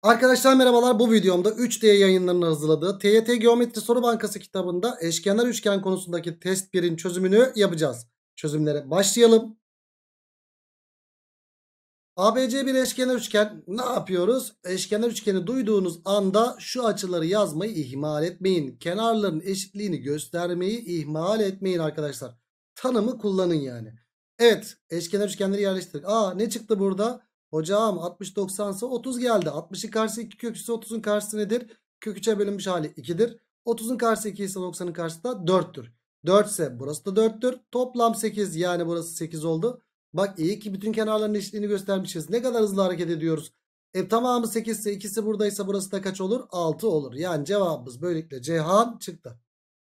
Arkadaşlar merhabalar. Bu videomda 3D yayınlarının hazırladığı TYT Geometri Soru Bankası kitabında eşkenar üçgen konusundaki test 1'in çözümünü yapacağız. Çözümlere başlayalım. ABC bir eşkenar üçgen. Ne yapıyoruz? Eşkenar üçgeni duyduğunuz anda şu açıları yazmayı ihmal etmeyin. Kenarların eşitliğini göstermeyi ihmal etmeyin arkadaşlar. Tanımı kullanın yani. Evet, eşkenar üçgenleri yerleştirdik. Ne çıktı burada? Hocam 60 90 ise 30 geldi. 60'ın karşısı 2 kök üstü 30'un karşısı nedir? Kök 3'e bölünmüş hali 2'dir. 30'un karşısı 2 ise 90'ın karşısı da 4'tür. 4 ise burası da 4'tür. Toplam 8, yani burası 8 oldu. Bak iyi ki bütün kenarların eşitliğini göstermişiz. Ne kadar hızlı hareket ediyoruz. Tamamı 8 ise ikisi buradaysa burası da kaç olur? 6 olur. Yani cevabımız böylelikle Ceyhan çıktı.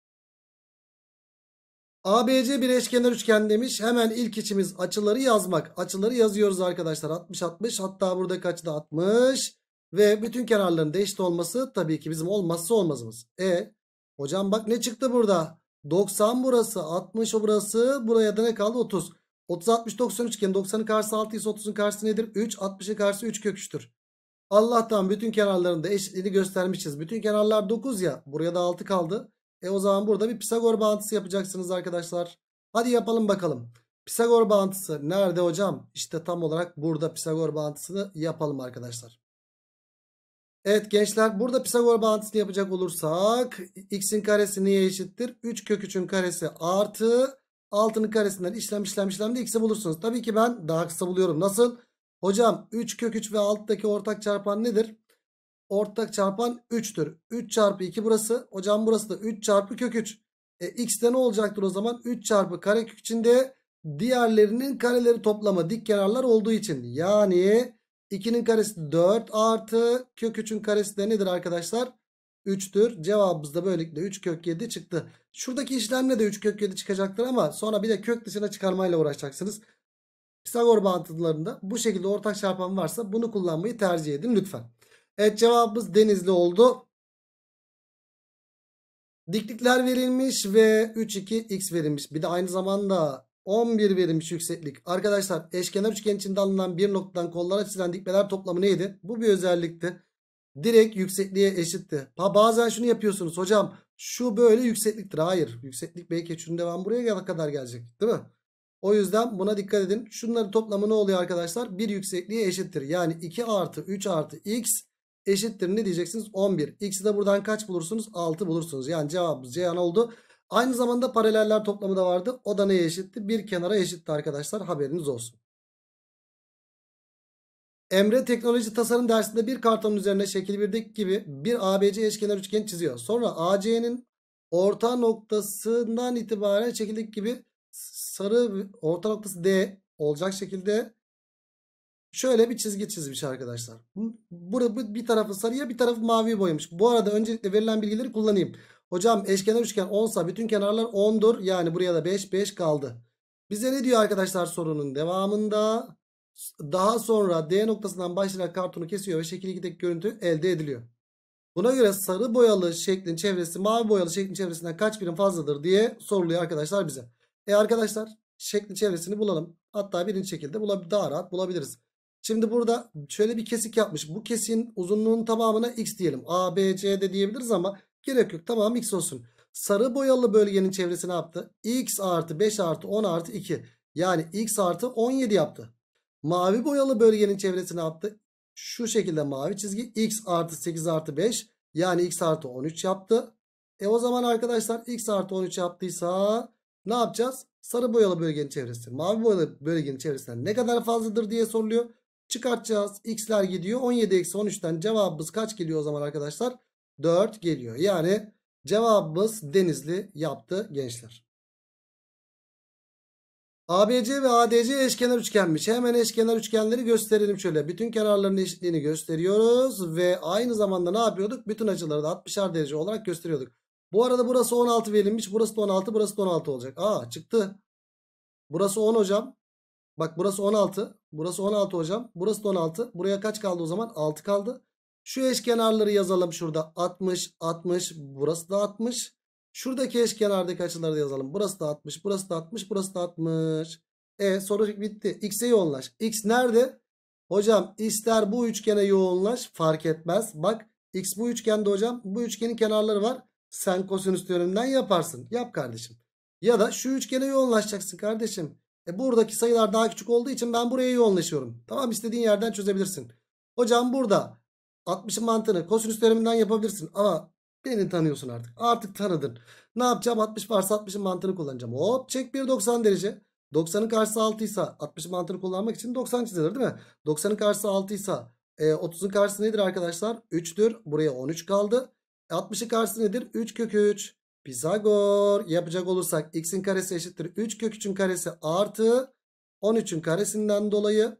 ABC bir eşkenar üçgen demiş. Hemen ilk içimiz açıları yazmak. Açıları yazıyoruz arkadaşlar. 60 60, hatta burada kaçtı? 60. Ve bütün kenarların da eşit olması tabii ki bizim olmazsa olmazımız. Hocam bak ne çıktı burada? 90 burası, 60 o burası. Buraya da ne kaldı? 30. 30 60 90 üçgen. 90'ın karşısı 6 ise 30'un karşısı nedir? 3. 60'ın karşısı 3 kök 3'tür. Allah'tan bütün kenarlarında eşitliğini göstermişiz. Bütün kenarlar 9 ya. Buraya da 6 kaldı. O zaman burada bir Pisagor bağıntısı yapacaksınız arkadaşlar. Hadi yapalım bakalım. Pisagor bağıntısı nerede hocam? İşte tam olarak burada Pisagor bağıntısını yapalım arkadaşlar. Evet gençler, burada Pisagor bağıntısını yapacak olursak x'in karesi neye eşittir? 3 kök 3'ün karesi artı 6'nın karesinden işlem de x'i bulursunuz. Tabii ki ben daha kısa buluyorum. Nasıl? Hocam 3 kök 3 ve alttaki ortak çarpan nedir? Ortak çarpan 3'tür. 3 çarpı 2 burası. Hocam burası da 3 çarpı kök 3. X'te ne olacaktır o zaman? 3 çarpı kare kök içinde diğerlerinin kareleri toplamı dik kenarlar olduğu için. Yani 2'nin karesi 4 artı kök 3'ün karesi de nedir arkadaşlar? 3'tür. Cevabımız da böylelikle 3 kök 7 çıktı. Şuradaki işlemle de 3 kök 7 çıkacaktır ama sonra bir de kök dışına çıkarmayla uğraşacaksınız. Pisagor bağıntılarında bu şekilde ortak çarpan varsa bunu kullanmayı tercih edin lütfen. Evet, cevabımız Denizli oldu. Diklikler verilmiş ve 3 2 x verilmiş. Bir de aynı zamanda 11 verilmiş yükseklik. Arkadaşlar eşkenar üçgen içinde alınan bir noktadan kollara çizilen dikmeler toplamı neydi? Bu bir özellikti. Direkt yüksekliğe eşitti. Bazen şunu yapıyorsunuz. Hocam şu böyle yüksekliktir. Hayır. Yükseklik belki şunun devamı buraya kadar gelecek. Değil mi? O yüzden buna dikkat edin. Şunların toplamı ne oluyor arkadaşlar? Bir yüksekliğe eşittir. Yani 2 artı 3 artı x eşittir. Ne diyeceksiniz? 11. X'i de buradan kaç bulursunuz? 6 bulursunuz. Yani cevabımız Ceyhan oldu. Aynı zamanda paraleller toplamı da vardı. O da neye eşitti? Bir kenara eşitti arkadaşlar. Haberiniz olsun. Emre teknoloji tasarım dersinde bir kartonun üzerine şekil 1'deki gibi bir ABC eşkenar üçgen çiziyor. Sonra AC'nin orta noktasından itibaren şekildeki gibi sarı orta noktası D olacak şekilde şöyle bir çizgi çizmiş arkadaşlar. Burada bir tarafı sarıya bir tarafı mavi boyamış. Bu arada öncelikle verilen bilgileri kullanayım. Hocam eşkenar üçgen 10 sa bütün kenarlar 10'dur. Yani buraya da 5 kaldı. Bize ne diyor arkadaşlar sorunun devamında? Daha sonra D noktasından başlayarak kartonu kesiyor ve şekil 2'deki görüntü elde ediliyor. Buna göre sarı boyalı şeklin çevresi mavi boyalı şeklin çevresinden kaç birim fazladır diye soruluyor arkadaşlar bize. Arkadaşlar şeklin çevresini bulalım. Hatta birinci şekilde daha rahat bulabiliriz. Şimdi burada şöyle bir kesik yapmış. Bu kesiğin uzunluğunun tamamına x diyelim. A, B, C de diyebiliriz ama gerek yok. Tamam, x olsun. Sarı boyalı bölgenin çevresi ne yaptı? X artı 5 artı 10 artı 2. Yani x artı 17 yaptı. Mavi boyalı bölgenin çevresi ne yaptı? Şu şekilde mavi çizgi x artı 8 artı 5. Yani x artı 13 yaptı. O zaman arkadaşlar x artı 13 yaptıysa ne yapacağız? Sarı boyalı bölgenin çevresi mavi boyalı bölgenin çevresinden ne kadar fazladır diye soruluyor. Çıkartacağız. X'ler gidiyor. 17 eksi 13'ten cevabımız kaç geliyor o zaman arkadaşlar? 4 geliyor. Yani cevabımız Denizli yaptı gençler. ABC ve ADC eşkenar üçgenmiş. Hemen eşkenar üçgenleri gösterelim şöyle. Bütün kenarların eşitliğini gösteriyoruz. Ve aynı zamanda ne yapıyorduk? Bütün açıları da 60'ar derece olarak gösteriyorduk. Bu arada burası 16 verilmiş. Burası da 16. Burası da 16 olacak. Çıktı. Burası 10 hocam. Bak burası 16. Burası 16 hocam. Burası da 16. Buraya kaç kaldı o zaman? 6 kaldı. Şu eşkenarları yazalım şurada. 60, 60. Burası da 60. Şuradaki eşkenardaki açıları da yazalım. Burası da 60, burası da 60, burası da 60. Soru bitti. X'e yoğunlaş. X nerede? Hocam ister bu üçgene yoğunlaş, fark etmez. Bak x bu üçgende hocam, bu üçgenin kenarları var. Sen kosinüs teoreminden yaparsın. Yap kardeşim. Ya da şu üçgene yoğunlaşacaksın kardeşim. Buradaki sayılar daha küçük olduğu için ben buraya yoğunlaşıyorum. Tamam, istediğin yerden çözebilirsin. Hocam burada 60'ın mantığını kosinüs teoreminden yapabilirsin. Ama beni tanıyorsun artık. Artık tanıdın. Ne yapacağım? 60 varsa 60'ın mantığını kullanacağım. Hop, çek bir 90 derece. 90'ın karşısı 6 ise 60'ın mantığını kullanmak için 90 çizilir değil mi? 90'ın karşısı 6 ise 30'un karşısı nedir arkadaşlar? 3'tür. Buraya 13 kaldı. 60'ın karşısı nedir? 3 kök 3. Pisagor yapacak olursak x'in karesi eşittir 3 kök 3'ün karesi artı 13'ün karesinden dolayı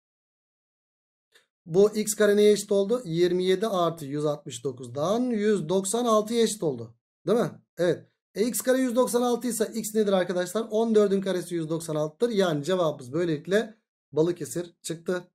bu x kare neye eşit oldu? 27 artı 169'dan 196'ya eşit oldu. Değil mi? Evet. X kare 196 ise x nedir arkadaşlar? 14'ün karesi 196'tır. Yani cevabımız böylelikle Balıkesir çıktı.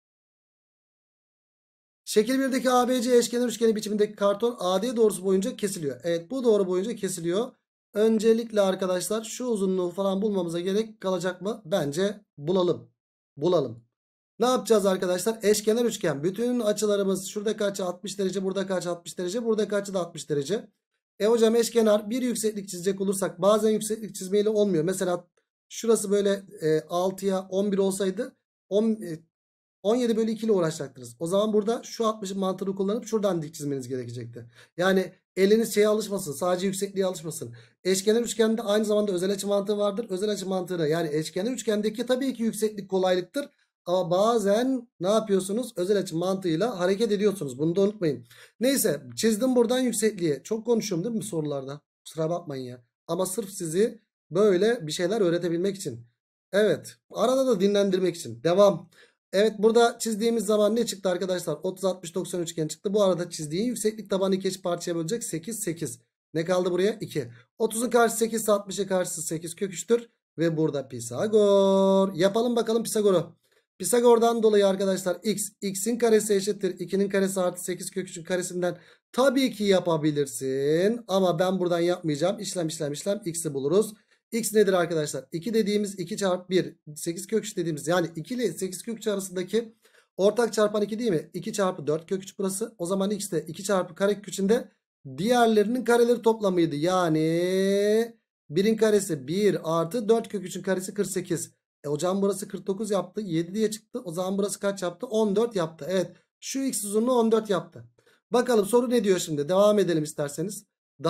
Şekil 1'deki ABC eşkenar üçgeni biçimindeki karton AD doğrusu boyunca kesiliyor. Evet, bu doğru boyunca kesiliyor. Öncelikle arkadaşlar şu uzunluğu falan bulmamıza gerek kalacak mı? Bence bulalım. Bulalım. Ne yapacağız arkadaşlar? Eşkenar üçgen. Bütün açılarımız şuradaki açı 60 derece, buradaki açı 60 derece, buradaki açı da 60 derece. Hocam eşkenar bir yükseklik çizecek olursak bazen yükseklik çizmeyle olmuyor. Mesela şurası böyle 6'ya 11 olsaydı 17 bölü 2 ile uğraşacaktınız. O zaman burada şu 60'ın mantığını kullanıp şuradan dik çizmeniz gerekecekti. Yani eliniz şeye alışmasın. Sadece yüksekliğe alışmasın. Eşkenar üçgende aynı zamanda özel açı mantığı vardır. Özel açı mantığını, yani eşkenar üçgendeki tabii ki yükseklik kolaylıktır. Ama bazen ne yapıyorsunuz? Özel açı mantığıyla hareket ediyorsunuz. Bunu da unutmayın. Neyse, çizdim buradan yüksekliğe. Çok konuşuyorum değil mi sorularda? Kusura bakmayın ya. Ama sırf sizi böyle bir şeyler öğretebilmek için. Evet. Arada da dinlendirmek için. Devam. Evet, burada çizdiğimiz zaman ne çıktı arkadaşlar? 30 60 90 üçgen çıktı. Bu arada çizdiğin yükseklik tabanı iki eşit parçaya bölecek. 8 8. Ne kaldı buraya? 2. 30'un karşısı 8 ise 60'ın karşısı 8 kök 3'tür. Ve burada Pisagor. Yapalım bakalım Pisagor'u. Pisagor'dan dolayı arkadaşlar x'in karesi eşittir 2'nin karesi artı 8 kök 3'ün karesinden tabii ki yapabilirsin. Ama ben buradan yapmayacağım. İşlem x'i buluruz. X nedir arkadaşlar? 2 dediğimiz 2 çarpı 1. 8 kök 3 dediğimiz, yani 2 ile 8 kök 3 arasındaki ortak çarpan 2 değil mi? 2 çarpı 4 kök 3 burası. O zaman x de 2 çarpı kare kök 3'ün de diğerlerinin kareleri toplamıydı. Yani 1'in karesi 1 artı 4 kök 3'ün karesi 48. Hocam burası 49 yaptı. 7 diye çıktı. O zaman burası kaç yaptı? 14 yaptı. Evet. Şu x uzunluğu 14 yaptı. Bakalım soru ne diyor şimdi? Devam edelim isterseniz.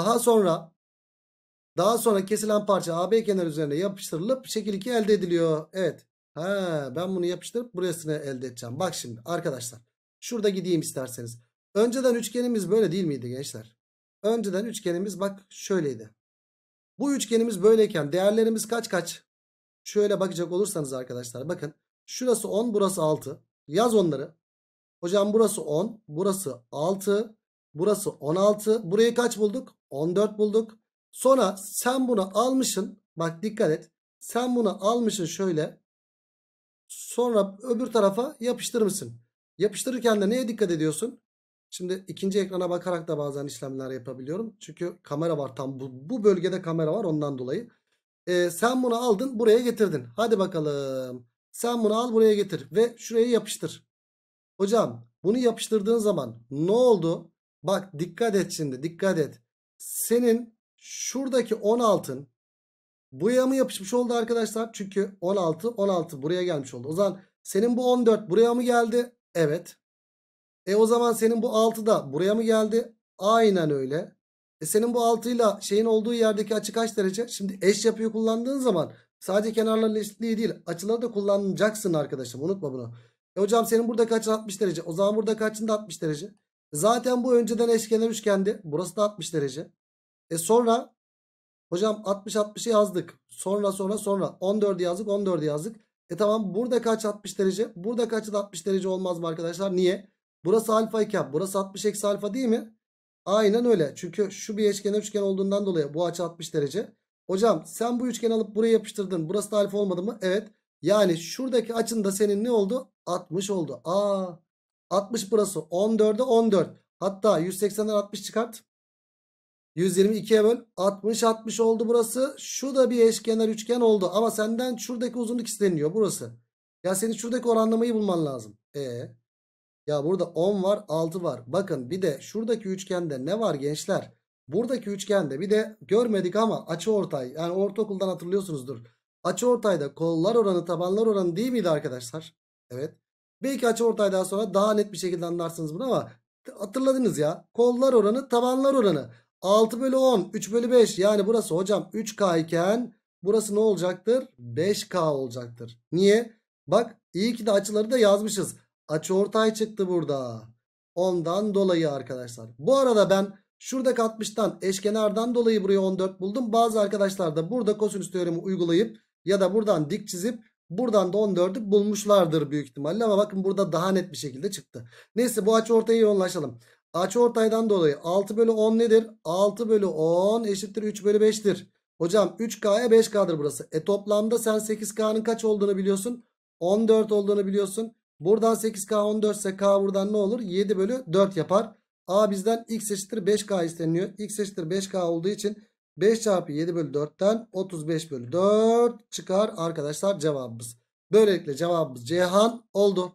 Daha sonra kesilen parça AB kenar üzerine yapıştırılıp şekil 2 elde ediliyor. Evet. Ben bunu yapıştırıp burasını elde edeceğim. Bak şimdi arkadaşlar. Şurada gideyim isterseniz. Önceden üçgenimiz böyle değil miydi gençler? Önceden üçgenimiz bak şöyleydi. Bu üçgenimiz böyleyken değerlerimiz kaç? Şöyle bakacak olursanız arkadaşlar bakın. Şurası 10, burası 6. Yaz onları. Hocam burası 10, burası 6, burası 16. Burayı kaç bulduk? 14 bulduk. Sonra sen bunu almışsın. Bak dikkat et. Sen bunu almışsın şöyle. Sonra öbür tarafa yapıştırmışsın. Yapıştırırken de neye dikkat ediyorsun? Şimdi ikinci ekrana bakarak da bazen işlemler yapabiliyorum. Çünkü kamera var, tam bu bölgede kamera var, ondan dolayı. Sen bunu aldın, buraya getirdin. Hadi bakalım. Sen bunu al, buraya getir ve şuraya yapıştır. Hocam bunu yapıştırdığın zaman ne oldu? Bak dikkat et şimdi, dikkat et. Senin şuradaki 16'ın buraya mı yapışmış oldu arkadaşlar? Çünkü 16 buraya gelmiş oldu. O zaman senin bu 14 buraya mı geldi? Evet. O zaman senin bu 6 da buraya mı geldi? Aynen öyle. Senin bu 6 ile şeyin olduğu yerdeki açı kaç derece? Şimdi eş yapıyı kullandığın zaman sadece kenarların eşitliği değil, açıları da kullanacaksın arkadaşım. Unutma bunu. Hocam senin buradaki açın 60 derece. O zaman buradaki açın da 60 derece. Zaten bu önceden eşkenar üçgendi. Burası da 60 derece. Sonra hocam 60'ı yazdık. Sonra 14'ü yazdık, 14'ü yazdık. Tamam, burada kaç 60 derece? Burada kaç da 60 derece olmaz mı arkadaşlar? Niye? Burası alfa iken burası 60 eksi alfa değil mi? Aynen öyle. Çünkü şu bir eşkenar üçgen olduğundan dolayı bu açı 60 derece. Hocam sen bu üçgeni alıp buraya yapıştırdın. Burası da alfa olmadı mı? Evet. Yani şuradaki açın da senin ne oldu? 60 oldu. 60 burası. 14'e 14. Hatta 180'den 60 çıkart. 122'ye böl. 60 oldu burası. Şu da bir eşkenar üçgen oldu. Ama senden şuradaki uzunluk isteniyor burası. Ya senin şuradaki oranlamayı bulman lazım. Ya burada 10 var, 6 var. Bakın bir de şuradaki üçgende ne var gençler? Buradaki üçgende bir de görmedik ama açıortay. Yani ortaokuldan hatırlıyorsunuzdur. Açıortayda kollar oranı tabanlar oranı değil miydi arkadaşlar? Evet. Belki açıortaydan sonra daha net bir şekilde anlarsınız bunu ama hatırladınız ya. Kollar oranı tabanlar oranı. 6 bölü 10, 3 bölü 5. Yani burası hocam 3K iken burası ne olacaktır? 5K olacaktır. Niye? Bak iyi ki de açıları da yazmışız. Açıortay çıktı burada. Ondan dolayı arkadaşlar. Bu arada ben şuradaki 60'tan eşkenardan dolayı buraya 14 buldum. Bazı arkadaşlar da burada kosinüs teoremi uygulayıp ya da buradan dik çizip buradan da 14'ü bulmuşlardır büyük ihtimalle. Ama bakın burada daha net bir şekilde çıktı. Neyse bu açıortaya yoğunlaşalım. Açıortaydan dolayı 6 bölü 10 nedir? 6 bölü 10 eşittir 3 bölü 5'tir. Hocam 3K'ya 5K'dır burası. Toplamda sen 8K'nın kaç olduğunu biliyorsun? 14 olduğunu biliyorsun. Buradan 8K 14 ise K buradan ne olur? 7 bölü 4 yapar. A bizden x eşittir 5K isteniyor. X eşittir 5K olduğu için 5 çarpı 7 bölü 4'ten 35 bölü 4 çıkar arkadaşlar cevabımız. Böylelikle cevabımız Ceyhan oldu.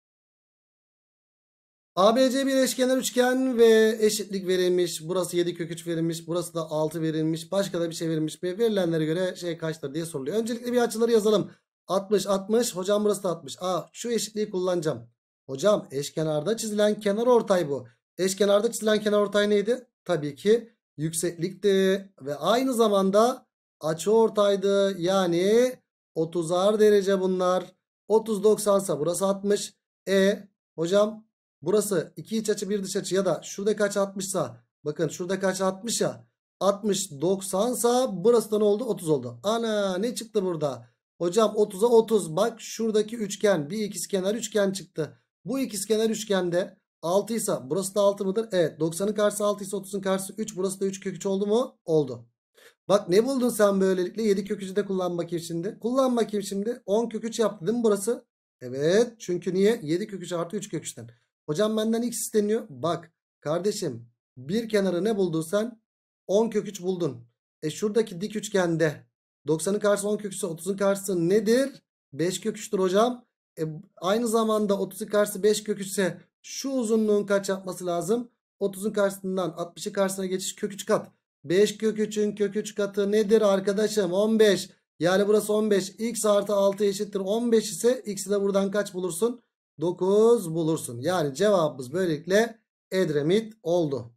ABC bir eşkenar üçgen ve eşitlik verilmiş. Burası 7 kök 3 verilmiş. Burası da 6 verilmiş. Başka da bir şey verilmiş. Ve verilenlere göre şey kaçtır diye soruluyor. Öncelikle bir açıları yazalım. 60 60. Hocam burası da 60. Şu eşitliği kullanacağım. Hocam eşkenarda çizilen kenarortay bu. Eşkenarda çizilen kenarortay neydi? Tabii ki yükseklikti. Ve aynı zamanda açıortaydı. Yani 30'ar derece bunlar. 30 90 ise burası 60. Hocam burası iki iç açı bir dış açı ya da şurada kaç 60'sa bakın şurada kaç 60 ya 60 90'sa burası da ne oldu 30 oldu. Ana ne çıktı burada? Hocam 30'a 30 bak şuradaki üçgen bir ikizkenar üçgen çıktı. Bu ikizkenar üçgende 6 ise burası da 6 mıdır? Evet 90'ın karşısı 6 ise 30'un karşısı 3 burası da 3 kök 3 oldu mu? Oldu. Bak ne buldun sen böylelikle 7 kök 3'ü de kullan bakayım şimdi. Kullan bakayım şimdi 10 kök 3 yaptı değil mi burası? Evet çünkü niye? 7 kök 3 artı 3 kök 3'ten. Hocam benden x isteniyor. Bak kardeşim bir kenarı ne buldun sen? 10 kök 3 buldun. Şuradaki dik üçgende 90'ın karşısı 10 kök 3 ise 30'un karşısı nedir? 5 kök 3'tür hocam. Aynı zamanda 30'un karşısı 5 kök 3 ise şu uzunluğun kaç yapması lazım? 30'un karşısından 60'ın karşısına geçiş kök 3 kat. 5 kök 3'ün kök 3 katı nedir arkadaşım? 15. Yani burası 15. X artı 6 eşittir 15 ise x'i de buradan kaç bulursun? 9 bulursun. Yani cevabımız böylelikle Edremit oldu.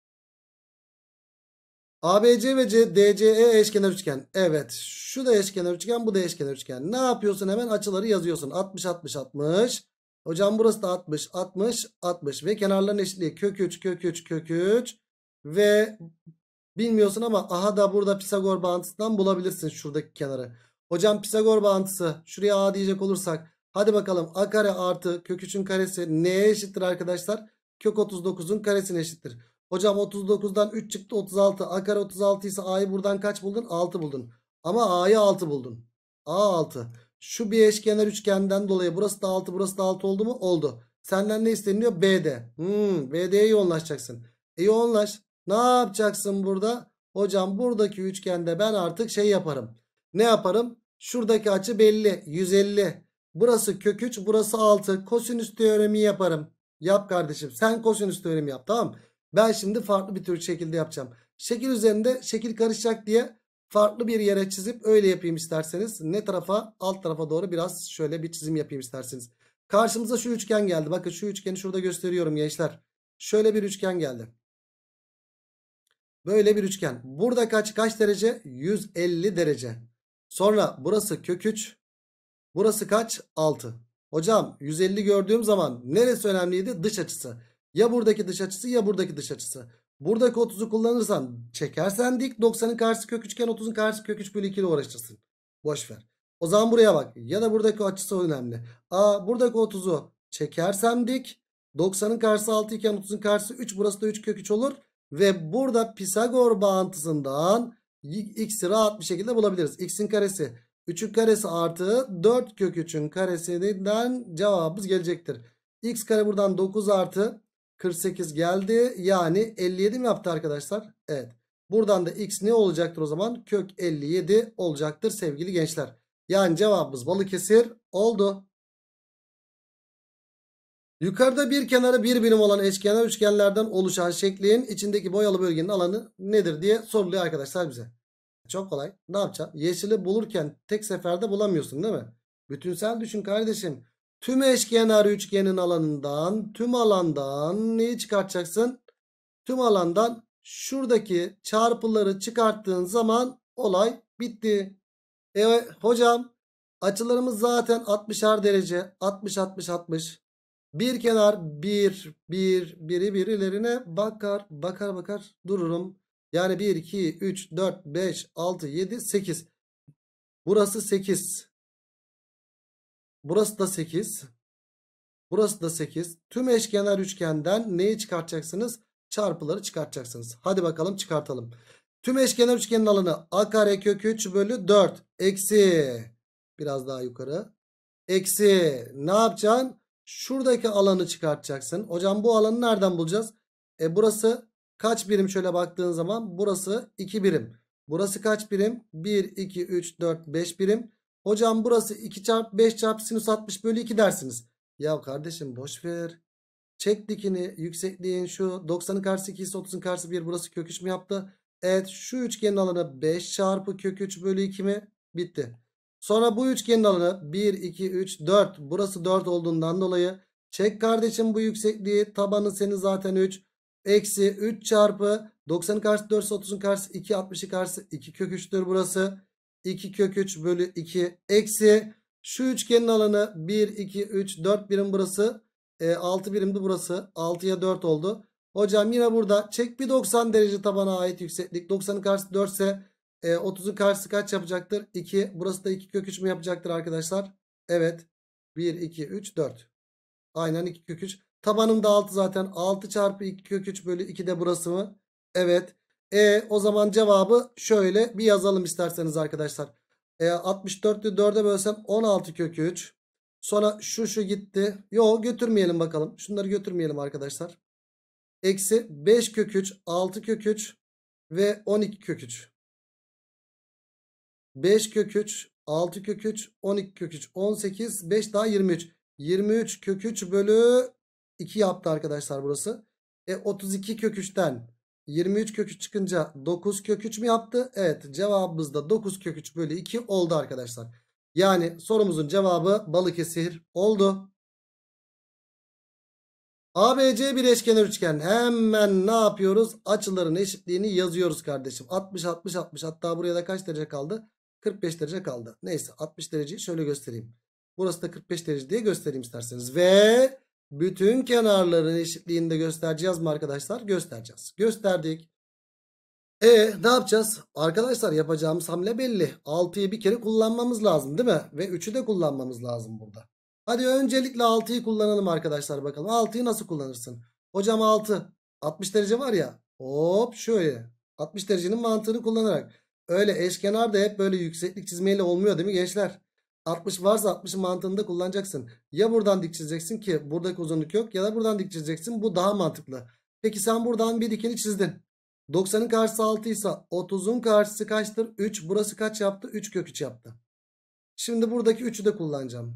ABC ve DCE eşkenar üçgen. Evet. Şu da eşkenar üçgen, bu da eşkenar üçgen. Ne yapıyorsun? Hemen açıları yazıyorsun. 60 60 60. Hocam burası da 60 60 60 ve kenarların eşitliği kök 3 kök 3 kök 3 ve bilmiyorsun ama aha da burada Pisagor bağıntısından bulabilirsin şuradaki kenarı. Hocam Pisagor bağıntısı şuraya a diyecek olursak hadi bakalım a kare artı kök 3'ün karesi neye eşittir arkadaşlar? Kök 39'un karesine eşittir. Hocam 39'dan 3 çıktı 36. A kare 36 ise a'yı buradan kaç buldun? 6 buldun. Ama a'yı 6 buldun. A 6. Şu bir eşkenar üçgenden dolayı burası da 6 burası da 6 oldu mu? Oldu. Senden ne isteniyor? BD. BD'ye yoğunlaşacaksın. Yoğunlaş. Ne yapacaksın burada? Hocam buradaki üçgende ben artık şey yaparım. Ne yaparım? Şuradaki açı belli. 150. Burası kök 3 burası 6. Kosinüs teoremi yaparım. Yap kardeşim. Sen kosinüs teoremi yap tamam mı? Ben şimdi farklı bir tür şekilde yapacağım. Şekil üzerinde şekil karışacak diye farklı bir yere çizip öyle yapayım isterseniz. Ne tarafa? Alt tarafa doğru biraz şöyle bir çizim yapayım isterseniz. Karşımıza şu üçgen geldi. Bakın şu üçgeni şurada gösteriyorum gençler. Şöyle bir üçgen geldi. Böyle bir üçgen. Burada kaç derece? 150 derece. Sonra burası kök 3. Burası kaç? 6. Hocam 150 gördüğüm zaman neresi önemliydi? Dış açısı. Ya buradaki dış açısı ya buradaki dış açısı. Buradaki 30'u kullanırsan çekersen dik 90'ın karşısı kök 3 iken 30'un karşısı kök 3 bölü 2 ile uğraşırsın. Boş ver. O zaman buraya bak. Ya da buradaki açısı önemli. Buradaki 30'u çekersem dik 90'ın karşısı 6 iken 30'un karşısı 3 burası da 3 kök 3 olur. Ve burada Pisagor bağıntısından x'i rahat bir şekilde bulabiliriz. X'in karesi 3'ün karesi artı 4 kök 3'ün karesinden cevabımız gelecektir. X kare buradan 9 artı 48 geldi. Yani 57 mi yaptı arkadaşlar? Evet. Buradan da x ne olacaktır o zaman? Kök 57 olacaktır sevgili gençler. Yani cevabımız Balıkesir oldu. Yukarıda bir kenarı bir birim olan eşkenar üçgenlerden oluşan şeklin içindeki boyalı bölgenin alanı nedir diye soruluyor arkadaşlar bize. Çok kolay. Ne yapacağım? Yeşili bulurken tek seferde bulamıyorsun değil mi? Bütünsel düşün kardeşim. Tüm eşkenar üçgenin alanından, tüm alandan neyi çıkartacaksın? Tüm alandan şuradaki çarpıları çıkarttığın zaman olay bitti. Hocam açılarımız zaten 60'ar derece. 60 60 60. Bir kenar biri birilerine bakar dururum. Yani 1 2 3 4 5 6 7 8. Burası 8. Burası da 8. Burası da 8. Tüm eşkenar üçgenden neyi çıkartacaksınız? Çarpıları çıkartacaksınız. Hadi bakalım çıkartalım. Tüm eşkenar üçgenin alanı a kare kök 3 bölü 4 eksi. Biraz daha yukarı. Eksi ne yapacaksın? Şuradaki alanı çıkartacaksın. Hocam bu alanı nereden bulacağız? Burası kaç birim şöyle baktığın zaman? Burası 2 birim. Burası kaç birim? 1, 2, 3, 4, 5 birim. Hocam burası 2 çarpı 5 çarpı sinüs 60 bölü 2 dersiniz. Ya kardeşim boş ver. Çek dikini, yüksekliğin şu 90'ın karşısı 2 ise 30'un karşısı 1, burası kök 3 mü yaptı? Evet, şu üçgenin alanı 5 çarpı kök 3 bölü 2 mi? Bitti. Sonra bu üçgenin alanı 1 2 3 4, burası 4 olduğundan dolayı çek kardeşim bu yüksekliği, tabanı senin zaten 3, eksi 3 çarpı 90'ın karşısı 4 ise 30'un karşısı 2, 60'ın karşısı 2 kök 3'tür burası. 2 kök 3 bölü 2 eksi şu üçgenin alanı 1 2 3 4 birim burası. 6 birimdi burası. 6'ya 4 oldu. Hocam yine burada çek bir 90 derece tabana ait yükseklik. 90'ın karşısı 4 ise 30'un karşısı kaç yapacaktır? 2. Burası da 2 kök 3 mü yapacaktır arkadaşlar? Evet. 1 2 3 4. Aynen 2 kök 3. Tabanım da 6 zaten. 6 çarpı 2 kök 3 bölü 2 de burası mı? Evet. O zaman cevabı şöyle bir yazalım isterseniz arkadaşlar. 64'ü 4'e bölsem 16 kök 3. Sonra şu gitti. Yo, götürmeyelim bakalım. Şunları götürmeyelim arkadaşlar. Eksi 5 kök 3, 6 kök 3 ve 12 kök 3. 5 kök 3, 6 kök 3, 12 kök 3, 18, 5 daha 23. 23 kök 3 bölü 2 yaptı arkadaşlar burası. 32 kök 3'ten 23 kök 3 çıkınca 9 kök 3 mü yaptı? Evet, cevabımız da 9 kök 3 bölü 2 oldu arkadaşlar. Yani sorumuzun cevabı Balıkesir oldu. ABC bir eşkenar üçgen. Hemen ne yapıyoruz? Açıların eşitliğini yazıyoruz kardeşim. 60 60 60. Hatta buraya da kaç derece kaldı? 45 derece kaldı. Neyse, 60 dereceyi şöyle göstereyim. Burası da 45 derece diye göstereyim isterseniz. Ve bütün kenarların eşitliğini de göstereceğiz mi arkadaşlar? Göstereceğiz. Gösterdik. Ne yapacağız? Arkadaşlar yapacağımız hamle belli. 6'yı bir kere kullanmamız lazım değil mi? Ve 3'ü de kullanmamız lazım burada. Hadi öncelikle 6'yı kullanalım arkadaşlar bakalım. 6'yı nasıl kullanırsın? Hocam 6. 60 derece var ya. Hop şöyle. 60 derecenin mantığını kullanarak. Öyle eşkenarda hep böyle yükseklik çizmeyle olmuyor değil mi gençler? 60 varsa 60'ın mantığını da kullanacaksın. Ya buradan dik çizeceksin ki buradaki uzunluk yok, ya da buradan dik çizeceksin. Bu daha mantıklı. Peki sen buradan bir dikeni çizdin. 90'ın karşısı 6 ise 30'un karşısı kaçtır? 3. Burası kaç yaptı? 3 kök 3 yaptı. Şimdi buradaki 3'ü de kullanacağım.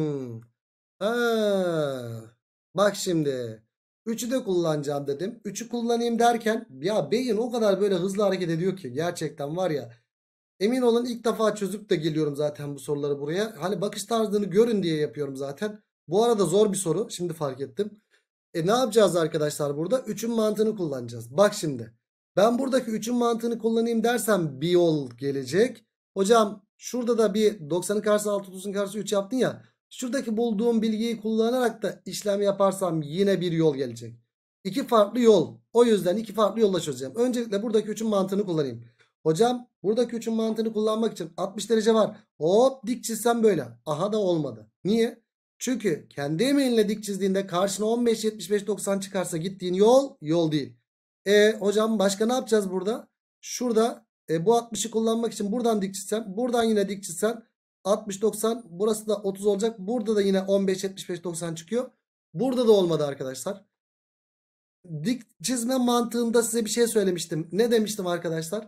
Ha. Bak şimdi. 3'ü de kullanacağım dedim. 3'ü kullanayım derken ya beyin o kadar böyle hızlı hareket ediyor ki gerçekten var ya. Emin olun ilk defa çözüp de geliyorum zaten bu soruları buraya. Hani bakış tarzını görün diye yapıyorum zaten. Bu arada zor bir soru. Şimdi fark ettim. Ne yapacağız arkadaşlar burada? 3'ün mantığını kullanacağız. Bak şimdi. Ben buradaki 3'ün mantığını kullanayım dersem bir yol gelecek. Hocam şurada da bir 90'ın karşısı 6, 30'un karşısı 3 yaptın ya. Şuradaki bulduğum bilgiyi kullanarak da işlem yaparsam yine bir yol gelecek. İki farklı yol. O yüzden iki farklı yolla çözeceğim. Öncelikle buradaki 3'ün mantığını kullanayım. Hocam buradaki 3'ün mantığını kullanmak için 60 derece var. Hop dik çizsem böyle. Aha da olmadı. Niye? Çünkü kendi emeğinle dik çizdiğinde karşına 15, 75, 90 çıkarsa gittiğin yol değil. Hocam başka ne yapacağız burada? Şurada bu 60'ı kullanmak için buradan dik çizsem, buradan yine dik çizsem 60, 90, burası da 30 olacak. Burada da yine 15, 75, 90 çıkıyor. Burada da olmadı arkadaşlar. Dik çizme mantığında size bir şey söylemiştim. Ne demiştim arkadaşlar?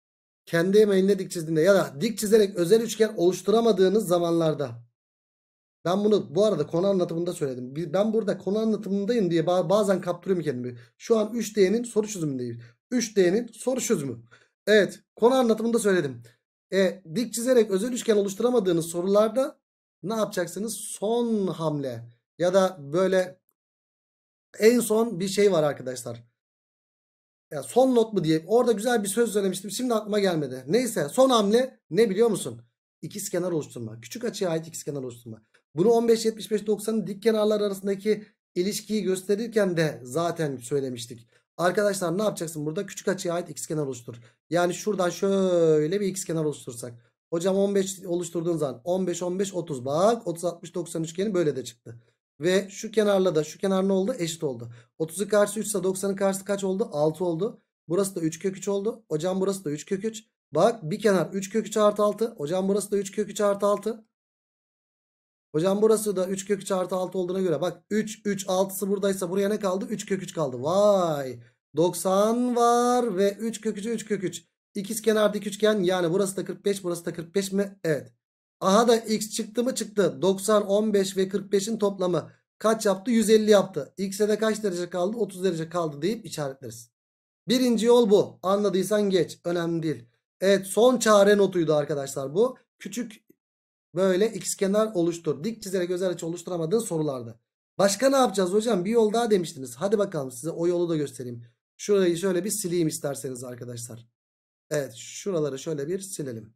Kendi emeğinle dik çizdiğinde ya da dik çizerek özel üçgen oluşturamadığınız zamanlarda Ben bunu bu arada konu anlatımında söyledim. Ben burada konu anlatımındayım diye bazen kaptırıyorum kendimi. Şu an 3D'nin soru çözümündeyim. 3D'nin soru çözümü. Evet, konu anlatımında söyledim. Dik çizerek özel üçgen oluşturamadığınız sorularda ne yapacaksınız? Son hamle ya da böyle en son bir şey var arkadaşlar. Ya son not mu diye orada güzel bir söz söylemiştim. Şimdi aklıma gelmedi. Neyse, son hamle ne biliyor musun? İkizkenar oluşturma. Küçük açıya ait ikizkenar oluşturma. Bunu 15, 75, 90'ın dik kenarlar arasındaki ilişkiyi gösterirken de zaten söylemiştik. Arkadaşlar ne yapacaksın burada? Küçük açıya ait ikizkenar oluştur. Yani şuradan şöyle bir ikizkenar oluştursak. Hocam 15 oluşturduğun zaman 15, 15, 30. Bak 30, 60, 90 üçgeni böyle de çıktı. Ve şu kenarla da şu kenar ne oldu? Eşit oldu. 30'un karşısı 3 ise 90'ın karşısı kaç oldu? 6 oldu. Burası da 3 kök 3 oldu. Hocam burası da 3 kök 3. Bak bir kenar 3 kök 3 artı 6. Hocam burası da 3 kök 3 artı 6. Hocam burası da 3 kök 3 artı 6 olduğuna göre bak 3, 3, 6'sı buradaysa buraya ne kaldı? 3 kök 3 kaldı. Vay. 90 var ve 3 kök 3'e 3 kök 3. İkizkenar dik üçgen, yani burası da 45, burası da 45 mi? Evet. Aha da x çıktı mı? Çıktı. 90, 15 ve 45'in toplamı kaç yaptı? 150 yaptı. X'e de kaç derece kaldı? 30 derece kaldı deyip işaretleriz. Birinci yol bu. Anladıysan geç. Önemli değil. Evet, son çare notuydu arkadaşlar bu. Küçük böyle ikizkenar oluştur. Dik çizerek özel açı oluşturamadığın sorularda. Başka ne yapacağız hocam? Bir yol daha demiştiniz. Hadi bakalım size o yolu da göstereyim. Şurayı şöyle bir sileyim isterseniz arkadaşlar. Evet, şuraları şöyle bir silelim.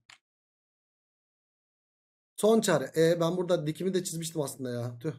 Son çare. Ben burada dikimi de çizmiştim aslında ya. Tüh.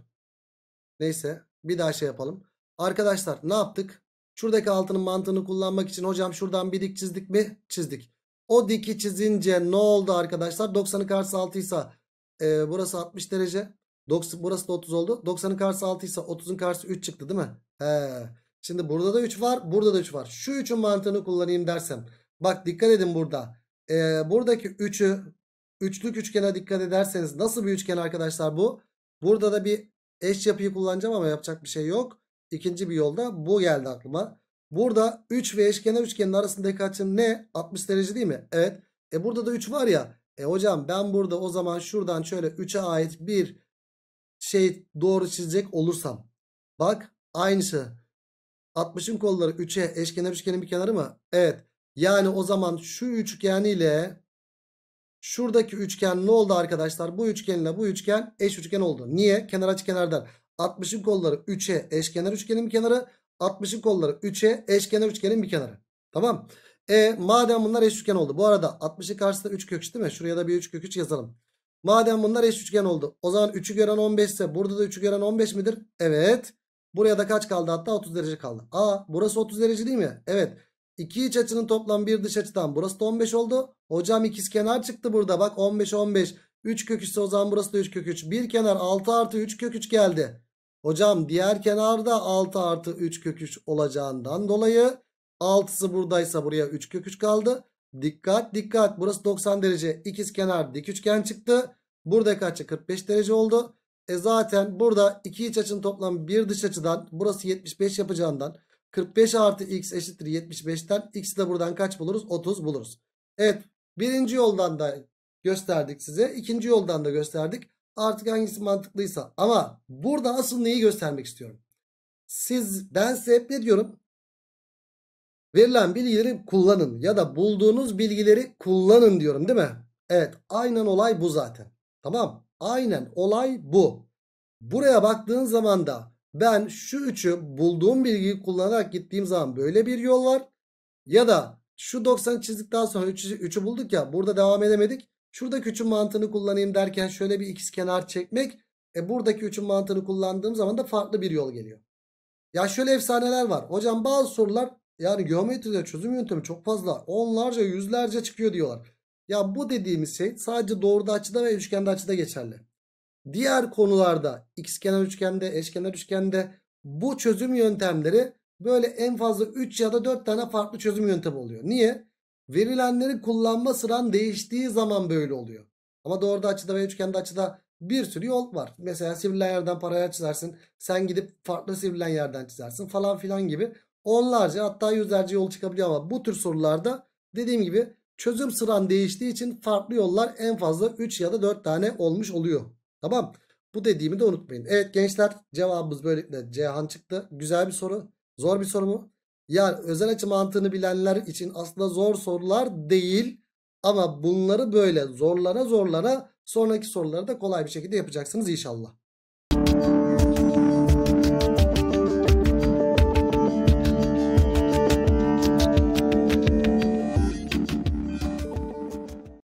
Neyse, bir daha şey yapalım. Arkadaşlar ne yaptık? Şuradaki altının mantığını kullanmak için hocam şuradan bir dik çizdik mi? Çizdik. O diki çizince ne oldu arkadaşlar? 90'ın karşısı 6 ise burası 60 derece. Burası da 30 oldu. 90'ın karşısı 6 ise 30'un karşısı 3 çıktı değil mi? He. Şimdi burada da 3 var. Burada da 3 var. Şu 3'ün mantığını kullanayım dersem. Bak dikkat edin burada. Buradaki 3'ü üçlük üçgene dikkat ederseniz nasıl bir üçgen arkadaşlar bu? Burada da bir eş yapıyı kullanacağım ama yapacak bir şey yok. İkinci bir yolda bu geldi aklıma. Burada 3 ve eşkenar üçgenin arasındaki açı ne? 60 derece değil mi? Evet. Burada da 3 var ya. Hocam ben burada o zaman şuradan şöyle 3'e ait bir şey doğru çizecek olursam. Bak aynısı. 60'ın kolları 3'e eşkenar üçgenin bir kenarı mı? Evet. Yani o zaman şu üçgen ile şuradaki üçgen ne oldu arkadaşlar? Bu üçgenle bu üçgen eş üçgen oldu. Niye? Kenar açı kenardan. 60'ın kolları 3'e eşkenar üçgenin bir kenarı. 60'ın kolları 3'e eşkenar üçgenin bir kenarı. Tamam. Madem bunlar eş üçgen oldu. Bu arada 60'ın karşısında 3 kök 3 değil mi? Şuraya da bir 3 kök 3 yazalım. Madem bunlar eş üçgen oldu. O zaman 3'ü gören 15 ise burada da 3'ü gören 15 midir? Evet. Buraya da kaç kaldı? Hatta 30 derece kaldı. Burası 30 derece değil mi? Evet. İki iç açının toplam bir dış açıdan. Burası da 15 oldu. Hocam ikizkenar çıktı burada. Bak 15, 15. 3 kök 3 ise o zaman burası da 3 kök 3. Bir kenar 6 artı 3 kök 3 geldi. Hocam diğer kenarda 6 artı 3 kök 3 olacağından dolayı 6'sı buradaysa buraya 3 kök 3 kaldı. Dikkat dikkat, burası 90 derece, ikizkenar dik üçgen çıktı. Buradaki açı 45 derece oldu. Zaten burada iki iç açının toplamı bir dış açıdan, burası 75 yapacağından 45 artı x eşittir 75'ten x'i de buradan kaç buluruz? 30 buluruz. Evet, birinci yoldan da gösterdik size. İkinci yoldan da gösterdik. Artık hangisi mantıklıysa. Ama burada asıl neyi göstermek istiyorum? Ben size hep ne diyorum? Verilen bilgileri kullanın ya da bulduğunuz bilgileri kullanın diyorum değil mi? Evet, aynen olay bu zaten. Tamam, aynen olay bu. Buraya baktığın zaman da ben şu üçü bulduğum bilgiyi kullanarak gittiğim zaman böyle bir yol var. Ya da şu 90 çizdikten sonra 3'ü bulduk ya, burada devam edemedik. Şuradaki 3'ün mantığını kullanayım derken şöyle bir ikizkenar çekmek. Buradaki 3'ün mantığını kullandığım zaman da farklı bir yol geliyor. Ya şöyle efsaneler var. Hocam bazı sorular yani geometride çözüm yöntemi çok fazla. Onlarca yüzlerce çıkıyor diyorlar. Ya bu dediğimiz şey sadece doğruda açıda ve üçgende açıda geçerli. Diğer konularda ikizkenar üçgende, eşkenar üçgende bu çözüm yöntemleri böyle en fazla 3 ya da 4 tane farklı çözüm yöntemi oluyor. Niye? Verilenleri kullanma sıran değiştiği zaman böyle oluyor. Ama doğruda açıda ve üçgende açıda bir sürü yol var. Mesela sivrilen yerden paralel çizersin. Sen gidip farklı sivrilen yerden çizersin falan filan gibi. Onlarca hatta yüzlerce yol çıkabiliyor ama bu tür sorularda dediğim gibi çözüm sıran değiştiği için farklı yollar en fazla 3 ya da 4 tane olmuş oluyor. Tamam. Bu dediğimi de unutmayın. Evet gençler, cevabımız böylelikle Ceyhan çıktı. Güzel bir soru. Zor bir soru mu? Yani özel açı mantığını bilenler için aslında zor sorular değil. Ama bunları böyle zorlana zorlana sonraki soruları da kolay bir şekilde yapacaksınız inşallah.